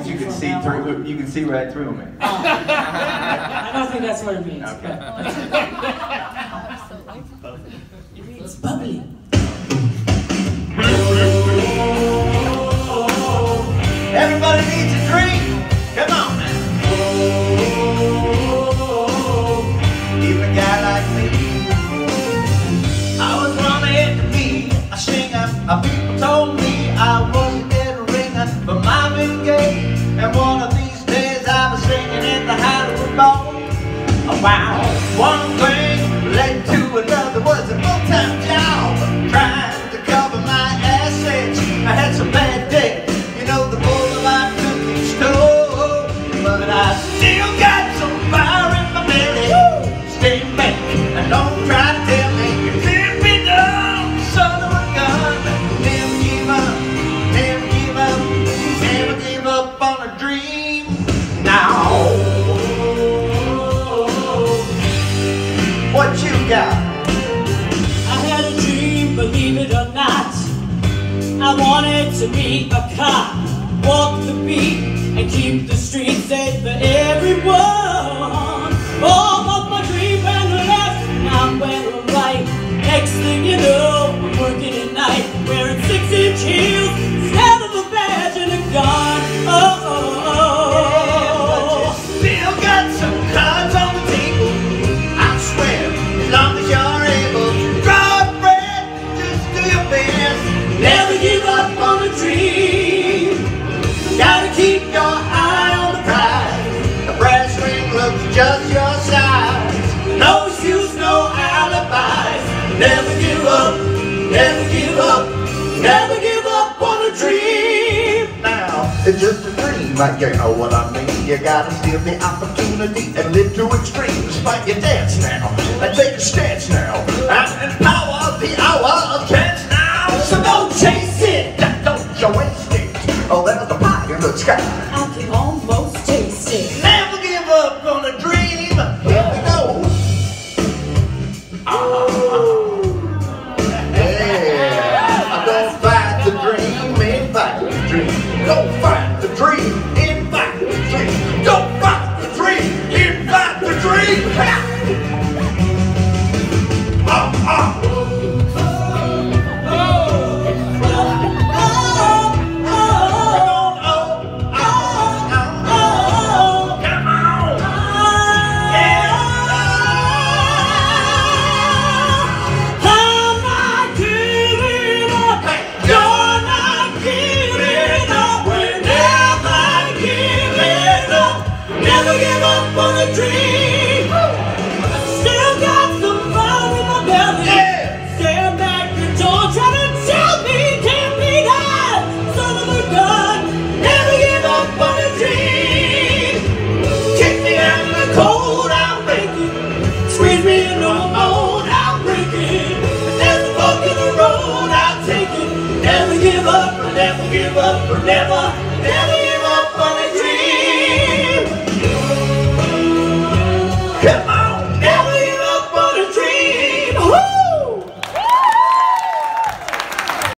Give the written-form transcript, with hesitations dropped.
means you can see through. You can see right through me. I don't think that's what it means. Okay. It means bubbly. Everybody needs a drink. Come on now. Even a guy like me. I was wanted to be a singer. People told me I wasn't getting a ringer for Marvin Gaye. And one of these days I'll be singing in the Hollywood Bowl. Wow, one thing led to another, was a full-time job trying to cover my assets. I had some bad debt, you know, the boulevard took its toll, but I still got some fire in my belly. Stay back and don't try to tell me it can't be done, son of a gun. Never give up, never give up, never give up on a dream. Now what you got? I had a dream, believe it or not. I wanted to be a cop, walk the beat, and keep the streets safe for everyone. All of my dreams went left, and I went right. Next thing you know, I'm working at night, wearing 6-inch heels instead of a badge and a gun. Oh, oh, oh. Still got some cards on the table. I swear, as long as you're able to draw a breath, just do your best. Never give up on a dream. Gotta keep your eye on the prize. The brass ring looks just your size. No excuse, no alibis. Never give up, never give up, never give up on a dream. Now, it's just a dream, but you know what I mean. You gotta steal the opportunity and live to extremes. Fight your dance now, and take a stance now, and empower the hour of chance now. So don't chase it, don't you waste it. Oh, there's a pie in the sky. I can almost taste it. Never give up on a dream. Here we go. Yeah. Don't fight the dream, invite the dream. Don't fight the dream, invite the dream. Don't fight the dream, invite the dream. Never give up on a dream.